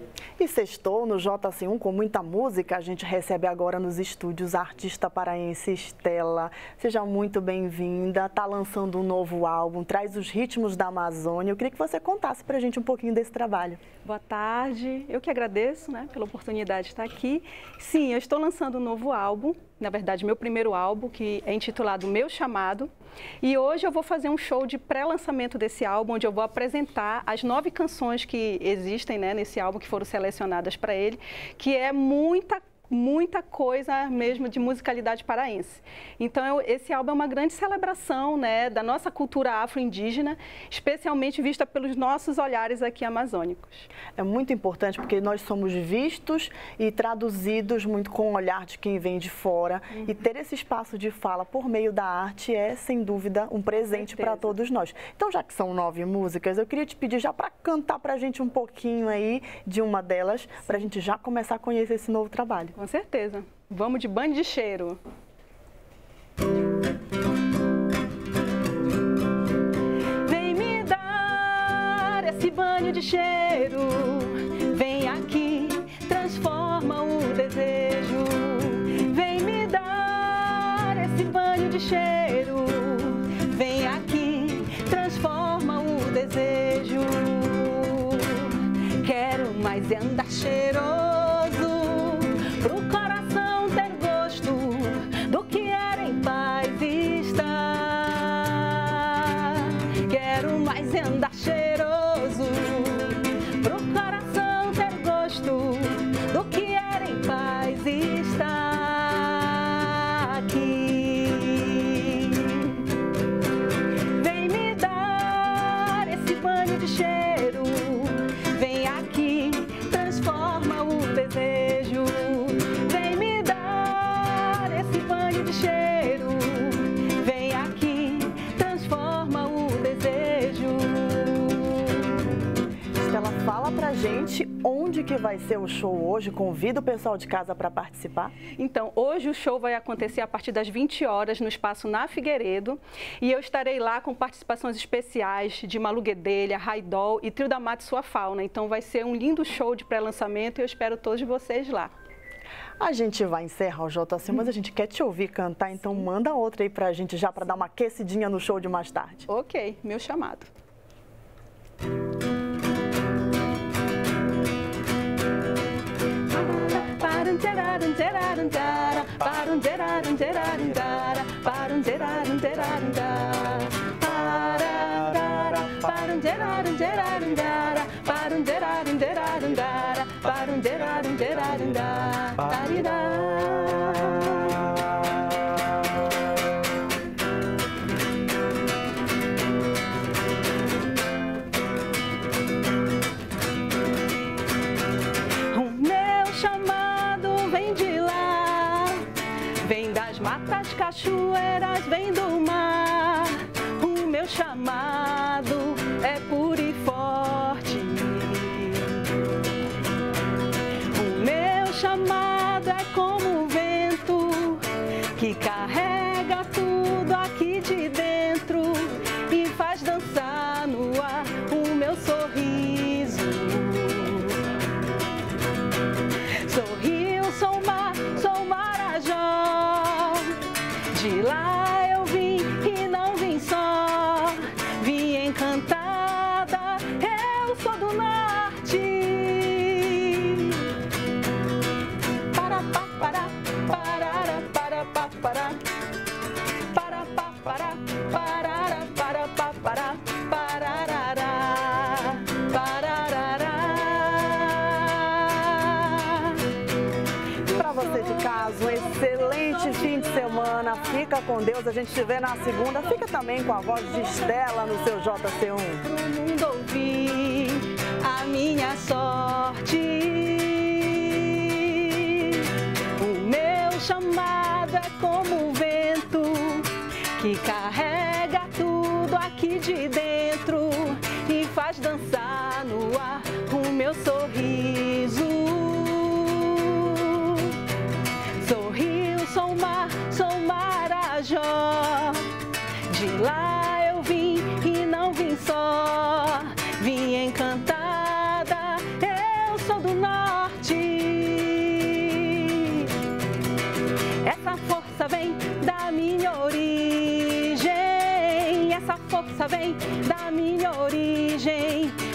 E sextou no JC1 com muita música. A gente recebe agora nos estúdios a artista paraense Estela. Seja muito bem-vinda. Está lançando um novo álbum, traz os ritmos da Amazônia. Eu queria que você contasse para a gente um pouquinho desse trabalho. Boa tarde. Eu que agradeço, pela oportunidade de estar aqui. Sim, eu estou lançando um novo álbum. Na verdade, meu primeiro álbum, que é intitulado Meu Chamado. E hoje eu vou fazer um show de pré-lançamento desse álbum, onde eu vou apresentar as 9 canções que existem nesse álbum, que foram selecionadas para ele, que é muita coisa mesmo de musicalidade paraense. Então, esse álbum é uma grande celebração da nossa cultura afro-indígena, especialmente vista pelos nossos olhares aqui amazônicos. É muito importante porque nós somos vistos e traduzidos muito com o olhar de quem vem de fora. E ter esse espaço de fala por meio da arte é, sem dúvida, um presente para todos nós. Então, já que são 9 músicas, eu queria te pedir já para cantar para a gente um pouquinho aí de uma delas, para a gente já começar a conhecer esse novo trabalho. Com certeza. Vamos de Banho de Cheiro. Vem me dar esse banho de cheiro. Vem aqui, transforma o desejo. Vem me dar esse banho de cheiro. Vem aqui, transforma o desejo. Quero mais andar cheiroso, pro coração ter gosto do que era em paz estar. Quero mais andar cheiroso, pro coração ter gosto do que era em paz estar aqui. Vem me dar esse banho de cheiro, vem aqui, transforma o desejo. Vem me dar esse banho de cheiro. Vem aqui, transforma o desejo. Estela, fala pra gente onde que vai ser o show hoje. Convida o pessoal de casa para participar. Então, hoje o show vai acontecer a partir das 20 horas no Espaço Na Figueiredo. E eu estarei lá com participações especiais de Malu Guedelha, Raidol e Trio da Mata e Sua Fauna. Então, vai ser um lindo show de pré-lançamento e eu espero todos vocês lá. A gente vai encerrar o JC, mas a gente quer te ouvir cantar, então manda outra aí pra gente já para dar uma aquecidinha no show de mais tarde. Ok, Meu Chamado. O meu chamado vem de lá, vem das matas, cachoeiras, vem do mar. O meu chamado é puro e forte. O meu chamado é como o vento que carrega tudo aqui de dentro e faz dançar no ar o meu sorriso. Sorriu, sou mar, sou Marajó. De lá eu vim e não vim só. Vim encantada, eu sou do norte. Para pa para, parara para pa para. Para pa para, parara para pa para. Pararará, pararará. Para você de casa, um excelente fim de semana. Fica com Deus, a gente te vê na segunda. Fica também com a voz de Estela no seu JC1. Pro mundo ouvir a minha sorte. O meu chamado é como o vento que carrega tudo aqui de dentro e faz dançar no ar o meu sorriso. Sorriu, sou mar, sou Marajó. De lá eu vim e não vim só. Vim encantada, força vem da minha origem.